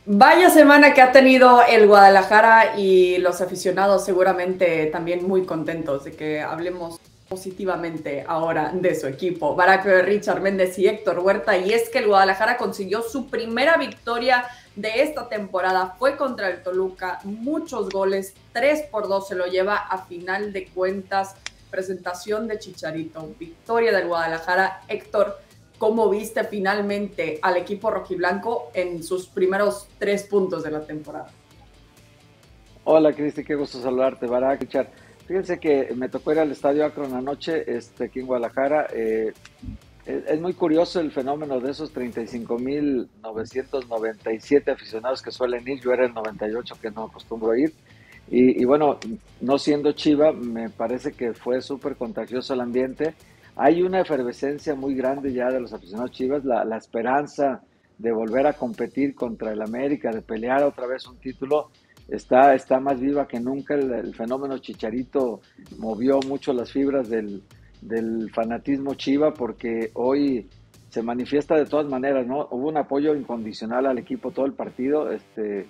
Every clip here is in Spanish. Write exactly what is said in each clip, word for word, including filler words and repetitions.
Vaya semana que ha tenido el Guadalajara y los aficionados seguramente también muy contentos de que hablemos positivamente ahora de su equipo. Barak, Richard Méndez y Héctor Huerta. Y es que el Guadalajara consiguió su primera victoria de esta temporada. Fue contra el Toluca, muchos goles, tres por dos se lo lleva a final de cuentas. Presentación de Chicharito, victoria del Guadalajara. Héctor, ¿cómo viste finalmente al equipo rojiblanco en sus primeros tres puntos de la temporada? Hola Cristi, qué gusto saludarte, Barak, Richard. Fíjense que me tocó ir al Estadio Akron anoche, este, aquí en Guadalajara. Eh, es, es muy curioso el fenómeno de esos treinta y cinco mil novecientos noventa y siete aficionados que suelen ir. Yo era el noventa y ocho que no acostumbro a ir. Y, y bueno, no siendo Chiva, me parece que fue súper contagioso el ambiente. Hay una efervescencia muy grande ya de los aficionados Chivas, la, la esperanza de volver a competir contra el América, de pelear otra vez un título, está, está más viva que nunca. El, el fenómeno Chicharito movió mucho las fibras del, del fanatismo Chiva, porque hoy se manifiesta de todas maneras, ¿no? Hubo un apoyo incondicional al equipo todo el partido, este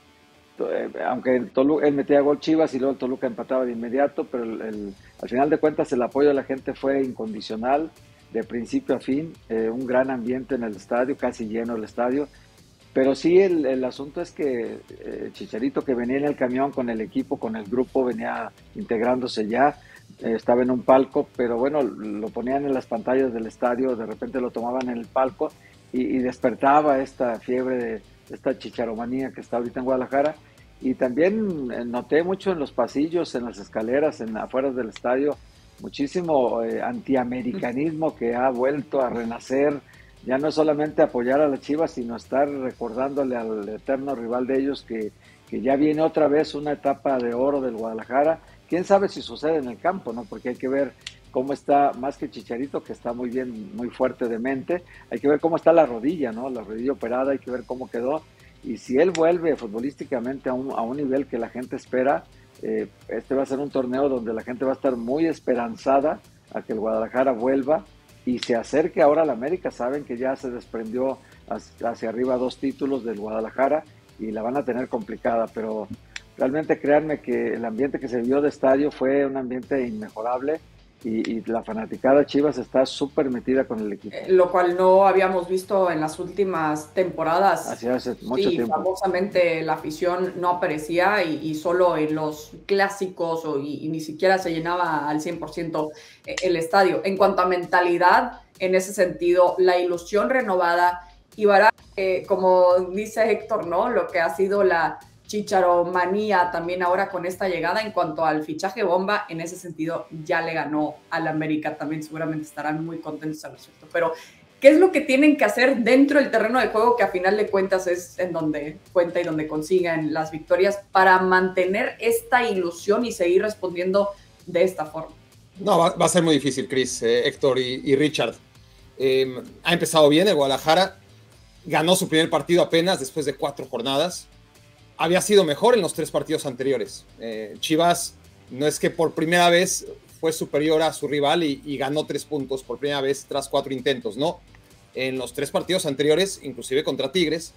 aunque el Toluca, él metía gol Chivas y luego el Toluca empataba de inmediato, pero el, el, al final de cuentas el apoyo de la gente fue incondicional, de principio a fin. Eh, un gran ambiente en el estadio, casi lleno el estadio, pero sí el, el asunto es que eh, Chicharito, que venía en el camión con el equipo, con el grupo, venía integrándose ya, eh, estaba en un palco, pero bueno, lo ponían en las pantallas del estadio, de repente lo tomaban en el palco y, y despertaba esta fiebre de esta chicharomanía que está ahorita en Guadalajara. Y también noté mucho en los pasillos, en las escaleras, en afuera del estadio, muchísimo eh, antiamericanismo que ha vuelto a renacer. Ya no es solamente apoyar a las Chivas, sino estar recordándole al eterno rival de ellos que, que ya viene otra vez una etapa de oro del Guadalajara. Quién sabe si sucede en el campo, ¿no? Porque hay que ver cómo está, más que Chicharito, que está muy bien, muy fuerte de mente, hay que ver cómo está la rodilla, ¿no? La rodilla operada, hay que ver cómo quedó. Y si él vuelve futbolísticamente a un, a un nivel que la gente espera, eh, este va a ser un torneo donde la gente va a estar muy esperanzada a que el Guadalajara vuelva y se acerque ahora al América. Saben que ya se desprendió hacia, hacia arriba dos títulos del Guadalajara y la van a tener complicada, pero realmente créanme que el ambiente que se vio de estadio fue un ambiente inmejorable. Y, y la fanaticada Chivas está súper metida con el equipo. Eh, lo cual no habíamos visto en las últimas temporadas. Así hace mucho Sí, tiempo. famosamente la afición no aparecía y, y solo en los clásicos o, y, y ni siquiera se llenaba al cien por ciento el estadio. En cuanto a mentalidad, en ese sentido, la ilusión renovada y Barak, eh, como dice Héctor, ¿no? Lo que ha sido la chicharomanía también ahora con esta llegada en cuanto al fichaje bomba, en ese sentido ya le ganó al América, también seguramente estarán muy contentos al respecto, pero ¿qué es lo que tienen que hacer dentro del terreno de juego, que a final de cuentas es en donde cuenta y donde consiguen las victorias, para mantener esta ilusión y seguir respondiendo de esta forma? No, va, va a ser muy difícil, Chris, eh, Héctor y, y Richard. Eh, ha empezado bien el Guadalajara, ganó su primer partido apenas después de cuatro jornadas. Había sido mejor en los tres partidos anteriores. Eh, Chivas no es que por primera vez fue superior a su rival y, y ganó tres puntos por primera vez tras cuatro intentos, no. En los tres partidos anteriores, inclusive contra Tigres,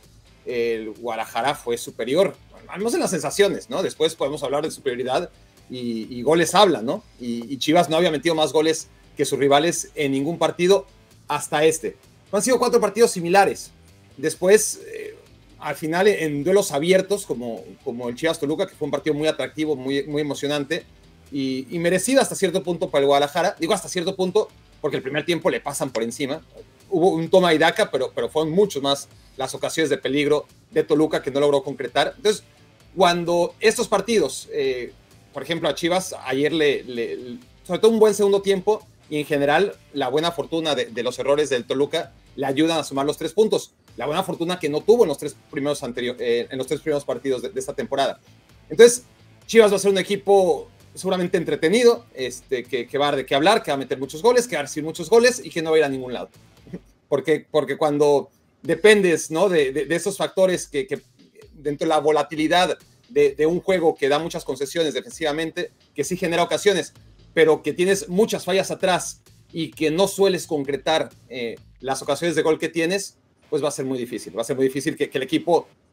el Guadalajara fue superior, al menos en las sensaciones, ¿no? Después podemos hablar de superioridad y, y goles hablan, ¿no? Y, y Chivas no había metido más goles que sus rivales en ningún partido hasta este. Han sido cuatro partidos similares. Después... Eh, al final en duelos abiertos como, como el Chivas Toluca, que fue un partido muy atractivo, muy, muy emocionante y, y merecido hasta cierto punto para el Guadalajara. Digo hasta cierto punto porque el primer tiempo le pasan por encima. Hubo un toma y daca, pero, pero fueron mucho más las ocasiones de peligro de Toluca que no logró concretar. Entonces, cuando estos partidos, eh, por ejemplo a Chivas, ayer le, le, sobre todo un buen segundo tiempo y en general la buena fortuna de, de los errores del Toluca le ayudan a sumar los tres puntos. La buena fortuna que no tuvo en los tres primeros, anterior, eh, en los tres primeros partidos de, de esta temporada. Entonces, Chivas va a ser un equipo seguramente entretenido, este, que, que va a dar de qué hablar, que va a meter muchos goles, que va a recibir muchos goles y que no va a ir a ningún lado. Porque, porque cuando dependes, ¿no? de, de, de esos factores que, que dentro de la volatilidad de, de un juego que da muchas concesiones defensivamente, que sí genera ocasiones, pero que tienes muchas fallas atrás y que no sueles concretar eh, las ocasiones de gol que tienes, pues va a ser muy difícil. Va a ser muy difícil que, que el equipo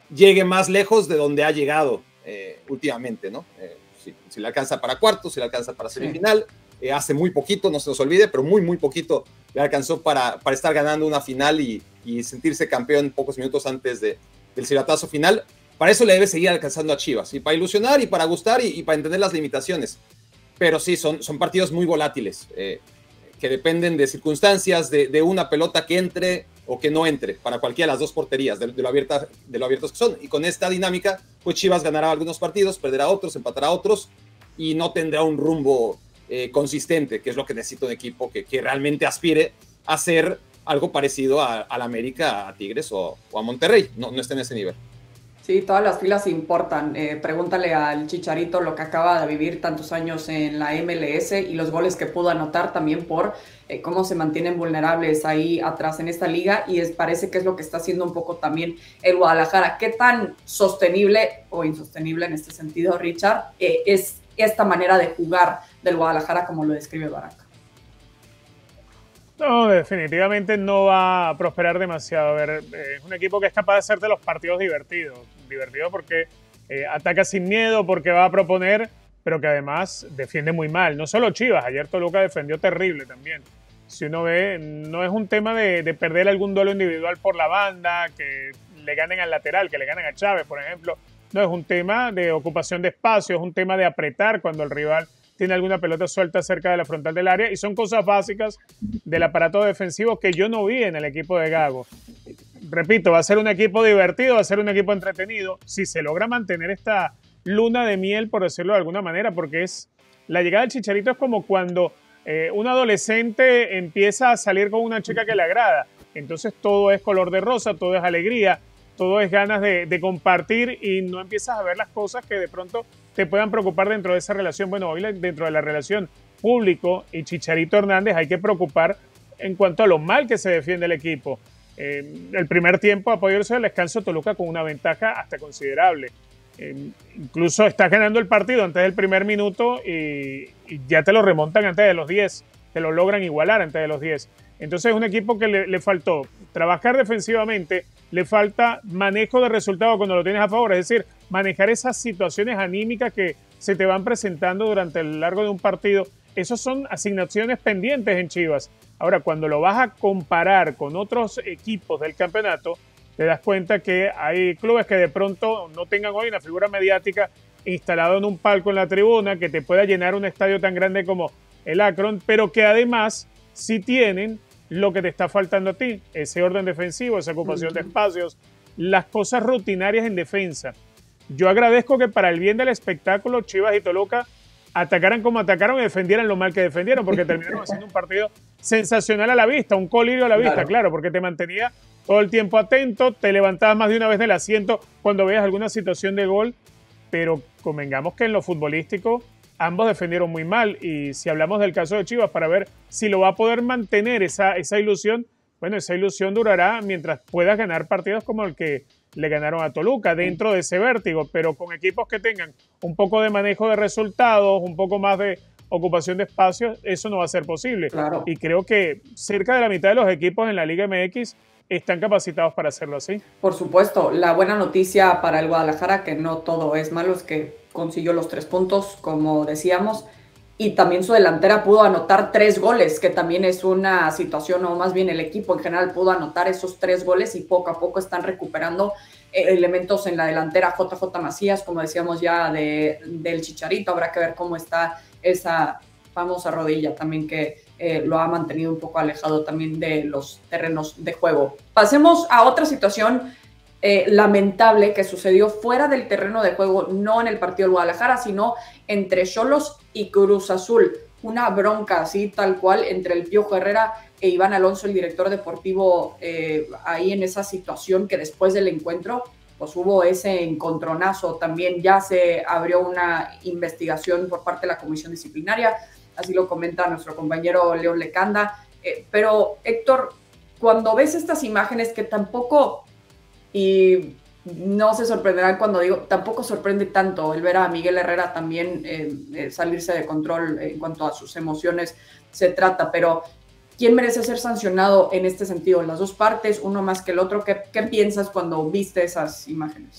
llegue más lejos de donde ha llegado eh, últimamente, ¿no? Eh, si, si le alcanza para cuartos, si le alcanza para semifinal, sí. eh, hace muy poquito, no se nos olvide, pero muy, muy poquito le alcanzó para, para estar ganando una final y, y sentirse campeón pocos minutos antes de, del silbatazo final. Para eso le debe seguir alcanzando a Chivas, y para ilusionar, y para gustar, y, y para entender las limitaciones. Pero sí, son, son partidos muy volátiles, eh, que dependen de circunstancias, de, de una pelota que entre o que no entre, para cualquiera de las dos porterías, de, de, lo abierta, de lo abiertos que son. Y con esta dinámica, pues Chivas ganará algunos partidos, perderá otros, empatará otros, y no tendrá un rumbo eh, consistente, que es lo que necesita un equipo que, que realmente aspire a ser algo parecido a, a la América, a Tigres o, o a Monterrey. No, no está en ese nivel. Sí, todas las filas importan. Eh, pregúntale al Chicharito lo que acaba de vivir tantos años en la M L S y los goles que pudo anotar también por eh, cómo se mantienen vulnerables ahí atrás en esta liga, y es, parece que es lo que está haciendo un poco también el Guadalajara. ¿Qué tan sostenible o insostenible en este sentido, Richard, eh, es esta manera de jugar del Guadalajara como lo describe Barack? No, definitivamente no va a prosperar demasiado. A ver, es un equipo que es capaz de hacerte los partidos divertidos. Divertido porque eh, ataca sin miedo, porque va a proponer, pero que además defiende muy mal. No solo Chivas, ayer Toluca defendió terrible también. Si uno ve, no es un tema de, de perder algún duelo individual por la banda, que le ganen al lateral, que le ganen a Chávez, por ejemplo. No, es un tema de ocupación de espacio, es un tema de apretar cuando el rival tiene alguna pelota suelta cerca de la frontal del área, y son cosas básicas del aparato defensivo que yo no vi en el equipo de Gago. Repito, va a ser un equipo divertido, va a ser un equipo entretenido, si se logra mantener esta luna de miel, por decirlo de alguna manera, porque es la llegada del Chicharito es como cuando eh, un adolescente empieza a salir con una chica que le agrada, entonces todo es color de rosa, todo es alegría, todo es ganas de, de compartir, y no empiezas a ver las cosas que de pronto te puedan preocupar dentro de esa relación. Bueno, hoy dentro de la relación público y Chicharito Hernández hay que preocupar en cuanto a lo mal que se defiende el equipo. Eh, el primer tiempo, a poderse del descanso, Toluca con una ventaja hasta considerable. Eh, incluso estás ganando el partido antes del primer minuto y, y ya te lo remontan antes de los diez, te lo logran igualar antes de los diez. Entonces es un equipo que le, le faltó trabajar defensivamente, le falta manejo de resultados cuando lo tienes a favor, es decir, manejar esas situaciones anímicas que se te van presentando durante el largo de un partido. Esas son asignaciones pendientes en Chivas. Ahora, cuando lo vas a comparar con otros equipos del campeonato, te das cuenta que hay clubes que de pronto no tengan hoy una figura mediática instalada en un palco en la tribuna que te pueda llenar un estadio tan grande como el Akron, pero que además sí tienen lo que te está faltando a ti, ese orden defensivo, esa ocupación de espacios, las cosas rutinarias en defensa. Yo agradezco que para el bien del espectáculo Chivas y Toluca atacaran como atacaron y defendieran lo mal que defendieron, porque terminaron haciendo un partido sensacional a la vista, un colirio a la vista, claro, claro porque te mantenía todo el tiempo atento, te levantabas más de una vez del asiento cuando veías alguna situación de gol, pero convengamos que en lo futbolístico ambos defendieron muy mal, y si hablamos del caso de Chivas, para ver si lo va a poder mantener esa, esa ilusión, bueno, esa ilusión durará mientras puedas ganar partidos como el que le ganaron a Toluca, dentro de ese vértigo, pero con equipos que tengan un poco de manejo de resultados, un poco más de ocupación de espacios, eso no va a ser posible. Claro. Y creo que cerca de la mitad de los equipos en la Liga M X están capacitados para hacerlo así. Por supuesto, la buena noticia para el Guadalajara, que no todo es malo, es que consiguió los tres puntos, como decíamos, y también su delantera pudo anotar tres goles, que también es una situación, o más bien el equipo en general pudo anotar esos tres goles, y poco a poco están recuperando eh, elementos en la delantera. J J Macías, como decíamos ya, de, del Chicharito, habrá que ver cómo está esa famosa rodilla también, que eh, lo ha mantenido un poco alejado también de los terrenos de juego. Pasemos a otra situación Eh, lamentable que sucedió fuera del terreno de juego, no en el partido del Guadalajara, sino entre Xolos y Cruz Azul. Una bronca así, tal cual, entre el Piojo Herrera e Iván Alonso, el director deportivo, eh, ahí en esa situación que después del encuentro, pues hubo ese encontronazo. También ya se abrió una investigación por parte de la comisión disciplinaria, así lo comenta nuestro compañero León Lecanda. Eh, pero, Héctor, cuando ves estas imágenes que tampoco... Y no se sorprenderán cuando digo, tampoco sorprende tanto el ver a Miguel Herrera también eh, eh, salirse de control en cuanto a sus emociones se trata, pero ¿quién merece ser sancionado en este sentido? ¿Las dos partes, uno más que el otro? ¿Qué, qué piensas cuando viste esas imágenes?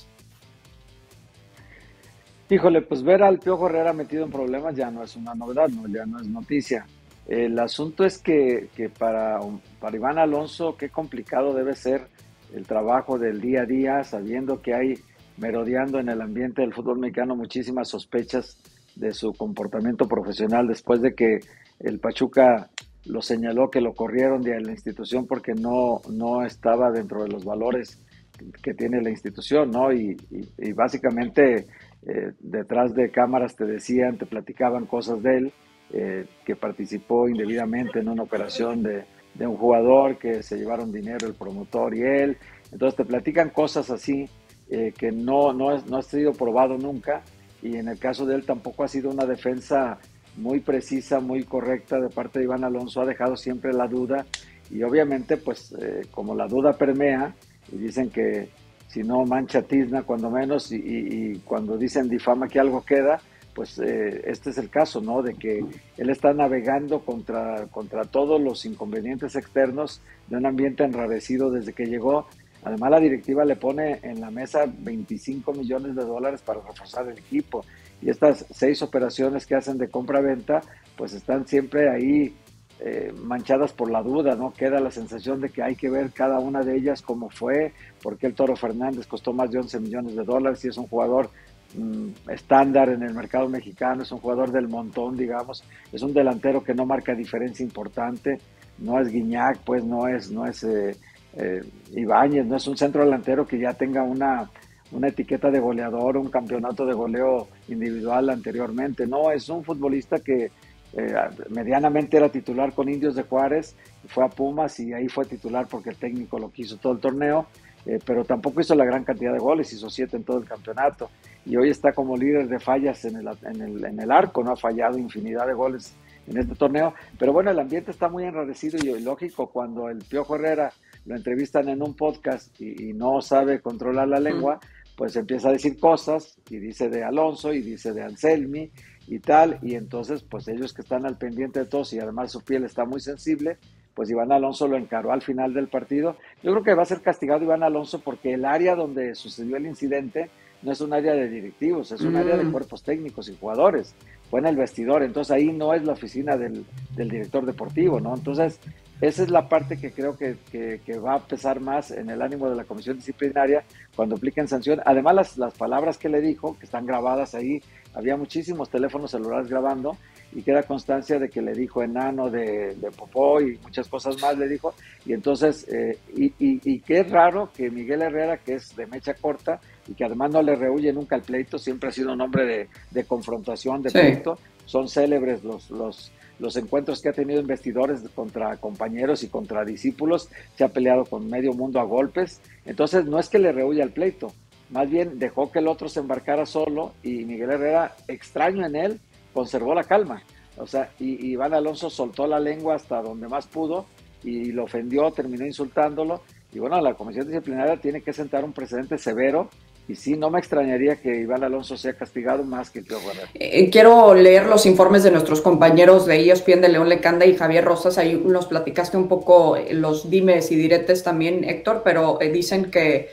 Híjole, pues ver al Piojo Herrera metido en problemas ya no es una novedad, no, ya no es noticia. El asunto es que, que para, para Iván Alonso, qué complicado debe ser el trabajo del día a día, sabiendo que hay merodeando en el ambiente del fútbol mexicano muchísimas sospechas de su comportamiento profesional después de que el Pachuca lo señaló, que lo corrieron de la institución porque no, no estaba dentro de los valores que tiene la institución, ¿no? Y, y, y básicamente eh, detrás de cámaras te decían, te platicaban cosas de él, eh, que participó indebidamente en una operación de, de un jugador, que se llevaron dinero el promotor y él. Entonces te platican cosas así eh, que no, no, es, no ha sido probado nunca, y en el caso de él tampoco ha sido una defensa muy precisa, muy correcta de parte de Iván Alonso, ha dejado siempre la duda, y obviamente pues eh, como la duda permea, y dicen que si no mancha tizna cuando menos, y, y, y cuando dicen difama que algo queda, pues eh, este es el caso, ¿no? De que él está navegando contra, contra todos los inconvenientes externos de un ambiente enrarecido desde que llegó. Además, la directiva le pone en la mesa veinticinco millones de dólares para reforzar el equipo. Y estas seis operaciones que hacen de compra-venta, pues están siempre ahí eh, manchadas por la duda, ¿no? Queda la sensación de que hay que ver cada una de ellas cómo fue, porque el Toro Fernández costó más de once millones de dólares y es un jugador mmm, estándar en el mercado mexicano, es un jugador del montón, digamos, es un delantero que no marca diferencia importante, no es Guiñac, pues no es, no es eh, eh, Ibáñez, no es un centro delantero que ya tenga una, una etiqueta de goleador, un campeonato de goleo individual anteriormente, no, es un futbolista que eh, medianamente era titular con Indios de Juárez, fue a Pumas y ahí fue titular porque el técnico lo quiso todo el torneo, eh, pero tampoco hizo la gran cantidad de goles, hizo siete en todo el campeonato, y hoy está como líder de fallas en el, en el, en el arco, no ha fallado infinidad de goles en este torneo, pero bueno, el ambiente está muy enrarecido y lógico, cuando el Piojo Herrera lo entrevistan en un podcast y, y no sabe controlar la lengua, pues empieza a decir cosas, y dice de Alonso, y dice de Anselmi, y tal, y entonces, pues ellos que están al pendiente de todos, y además su piel está muy sensible, pues Iván Alonso lo encaró al final del partido. Yo creo que va a ser castigado Iván Alonso porque el área donde sucedió el incidente no es un área de directivos, es un mm. área de cuerpos técnicos y jugadores, fue en el vestidor, entonces ahí no es la oficina del, del director deportivo, ¿no? Entonces, esa es la parte que creo que, que, que va a pesar más en el ánimo de la comisión disciplinaria cuando apliquen sanción. Además, las, las palabras que le dijo, que están grabadas ahí, había muchísimos teléfonos celulares grabando, y queda constancia de que le dijo enano de, de popó y muchas cosas más le dijo, y entonces, eh, y, y, y qué raro que Miguel Herrera, que es de mecha corta, y que además no le rehuye nunca al pleito, siempre ha sido un hombre de, de confrontación, de sí. pleito, son célebres los... los los encuentros que ha tenido en vestidores contra compañeros y contra discípulos, se ha peleado con medio mundo a golpes, entonces no es que le rehuya el pleito, más bien dejó que el otro se embarcara solo, y Miguel Herrera, extraño en él, conservó la calma, o sea, y, y Iván Alonso soltó la lengua hasta donde más pudo, y lo ofendió, terminó insultándolo, y bueno, la comisión disciplinaria tiene que sentar un precedente severo. Y sí, no me extrañaría que Iván Alonso sea castigado más que Piojo Herrera. Eh, quiero leer los informes de nuestros compañeros de E S P N, de León Lecanda y Javier Rosas. Ahí nos platicaste un poco los dimes y diretes también, Héctor, pero eh, dicen que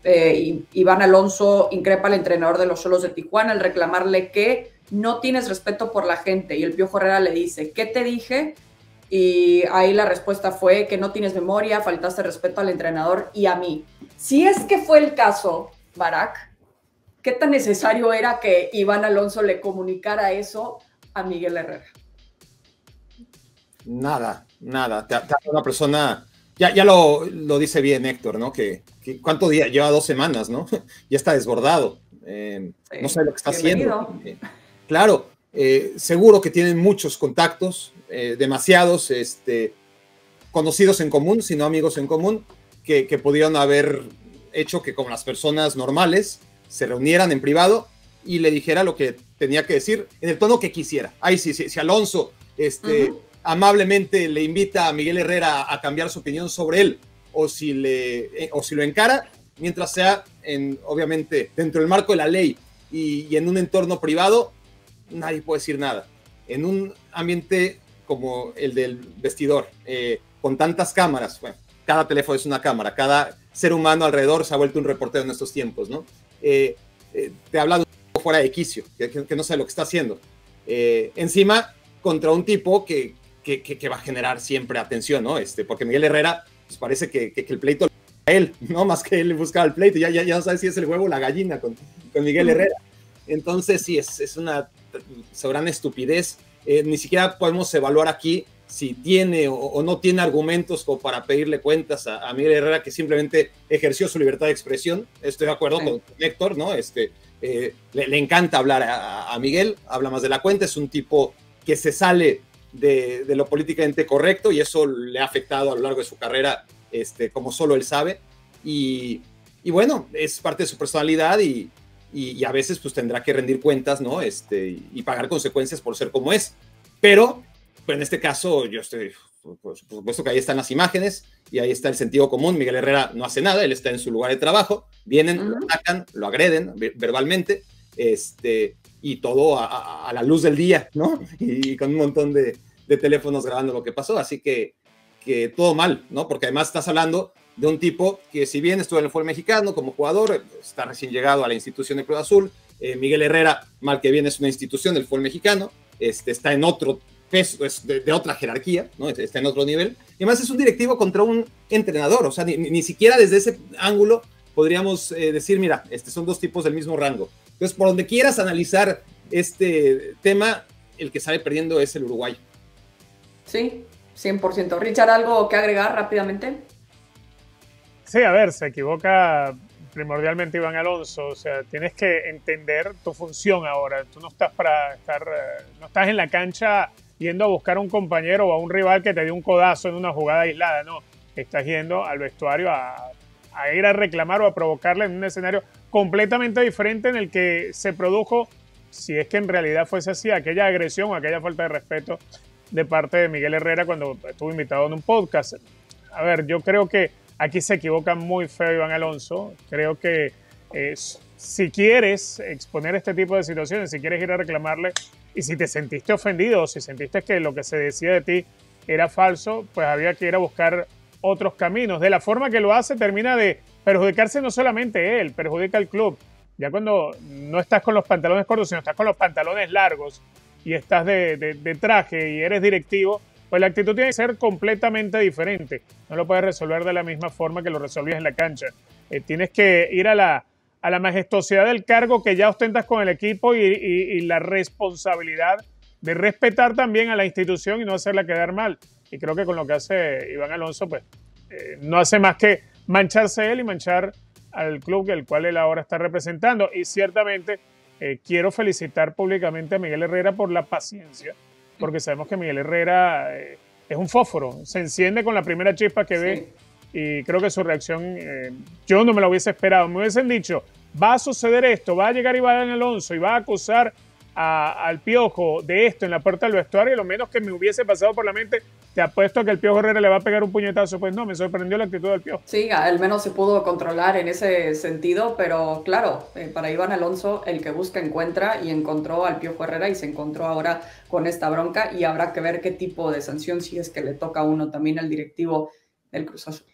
eh, Iván Alonso increpa al entrenador de los Xolos de Tijuana al reclamarle que no tienes respeto por la gente. Y el Piojo Herrera le dice, ¿qué te dije? Y ahí la respuesta fue que no tienes memoria, faltaste respeto al entrenador y a mí. Si es que fue el caso, Barak, ¿qué tan necesario era que Iván Alonso le comunicara eso a Miguel Herrera? Nada, nada. Te, te una persona, ya, ya lo, lo dice bien Héctor, ¿no? Que, que cuánto día, lleva dos semanas, ¿no? Ya está desbordado. Eh, sí, no sé lo que está bienvenido. haciendo. Eh, claro, eh, seguro que tienen muchos contactos, eh, demasiados, este, conocidos en común, si no amigos en común, que, que pudieron haber hecho que como las personas normales se reunieran en privado y le dijera lo que tenía que decir en el tono que quisiera. Ahí sí, sí, si Alonso este, uh-huh. amablemente le invita a Miguel Herrera a cambiar su opinión sobre él, o si, le, eh, o si lo encara, mientras sea en, obviamente dentro del marco de la ley y, y en un entorno privado, nadie puede decir nada. En un ambiente como el del vestidor, eh, con tantas cámaras. Bueno, cada teléfono es una cámara, cada ser humano alrededor se ha vuelto un reportero en estos tiempos, ¿no? Eh, eh, te habla de un tipo fuera de quicio, que, que, que no sabe lo que está haciendo. Eh, encima, contra un tipo que, que, que, que va a generar siempre atención, ¿no? Este, porque Miguel Herrera, pues parece que, que, que el pleito lo busca él, ¿no? Más que él buscaba el pleito, ya, ya, ya no sabes si es el huevo o la gallina con, con Miguel Herrera. Entonces, sí, es, es una soberana estupidez. Eh, ni siquiera podemos evaluar aquí si tiene o, o no tiene argumentos como para pedirle cuentas a, a Miguel Herrera, que simplemente ejerció su libertad de expresión. Estoy de acuerdo sí. con Héctor, ¿no? Este, eh, le, le encanta hablar a, a Miguel, habla más de la cuenta, es un tipo que se sale de, de lo políticamente correcto y eso le ha afectado a lo largo de su carrera, este, como solo él sabe. Y, y bueno, es parte de su personalidad y, y, y a veces pues tendrá que rendir cuentas, ¿no? Este, y, y pagar consecuencias por ser como es. Pero, pero en este caso yo estoy, por supuesto que ahí están las imágenes y ahí está el sentido común. Miguel Herrera no hace nada, él está en su lugar de trabajo, vienen, uh-huh. lo atacan, lo agreden verbalmente, este, y todo a, a, a la luz del día, ¿no? Y, y con un montón de, de teléfonos grabando lo que pasó, así que, que todo mal, ¿no? Porque además estás hablando de un tipo que si bien estuvo en el fútbol mexicano como jugador, está recién llegado a la institución de Cruz Azul. eh, Miguel Herrera, mal que bien, es una institución del fútbol mexicano, este, está en otro peso, es de, de otra jerarquía, ¿no? Está en otro nivel, y además es un directivo contra un entrenador, o sea, ni, ni siquiera desde ese ángulo podríamos eh, decir, mira, este, son dos tipos del mismo rango. Entonces, por donde quieras analizar este tema, el que sale perdiendo es el uruguayo. Sí, cien por ciento. Richard, ¿algo que agregar rápidamente? Sí, a ver, se equivoca primordialmente Iván Alonso, o sea, tienes que entender tu función ahora. Tú no estás para estar, no estás en la cancha yendo a buscar a un compañero o a un rival que te dio un codazo en una jugada aislada, no. Estás yendo al vestuario a, a ir a reclamar o a provocarle en un escenario completamente diferente en el que se produjo, si es que en realidad fuese así, aquella agresión o aquella falta de respeto de parte de Miguel Herrera cuando estuvo invitado en un podcast. A ver, yo creo que aquí se equivoca muy feo Iván Alonso. Creo que eh, si quieres exponer este tipo de situaciones, si quieres ir a reclamarle y si te sentiste ofendido o si sentiste que lo que se decía de ti era falso, pues había que ir a buscar otros caminos. De la forma que lo hace, termina de perjudicarse no solamente él, perjudica al club. Ya cuando no estás con los pantalones cortos, sino estás con los pantalones largos y estás de, de, de traje y eres directivo, pues la actitud tiene que ser completamente diferente. No lo puedes resolver de la misma forma que lo resolvías en la cancha. Eh, tienes que ir a la, a la majestuosidad del cargo que ya ostentas con el equipo y, y, y la responsabilidad de respetar también a la institución y no hacerla quedar mal. Y creo que con lo que hace Iván Alonso, pues eh, no hace más que mancharse él y manchar al club el cual él ahora está representando. Y ciertamente eh, quiero felicitar públicamente a Miguel Herrera por la paciencia, porque sabemos que Miguel Herrera eh, es un fósforo, se enciende con la primera chispa que ve, sí. Y creo que su reacción, eh, yo no me lo hubiese esperado. Me hubiesen dicho, va a suceder esto, va a llegar Iván Alonso y va a acusar a, al Piojo de esto en la puerta del vestuario, y lo menos que me hubiese pasado por la mente, te apuesto a que el Piojo Herrera le va a pegar un puñetazo. Pues no, me sorprendió la actitud del Piojo. Sí, al menos se pudo controlar en ese sentido, pero claro, eh, para Iván Alonso el que busca encuentra, y encontró al Piojo Herrera y se encontró ahora con esta bronca, y habrá que ver qué tipo de sanción, si es que le toca a uno también al directivo del Cruz Azul.